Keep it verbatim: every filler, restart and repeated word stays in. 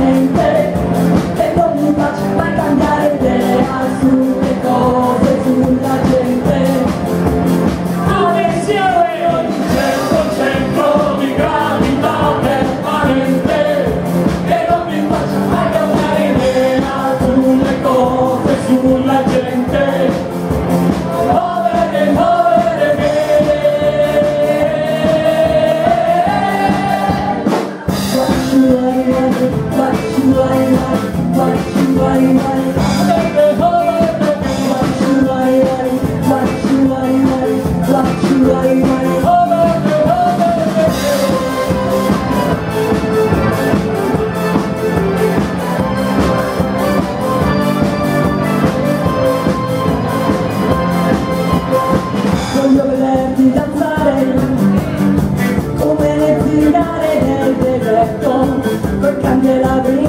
gente, e non mi faccio mai cambiare idea sulle cose, sulla gente. Attenzione! Ogni centro, centro di gravità permanente, E non mi faccio mai cambiare idea sulle cose, sulla gente. Muovere, muovere What you like, what you like, what you like, what you like, what you like, what you like. Voglio vederti danzare come le zingare del deserto, col candelabri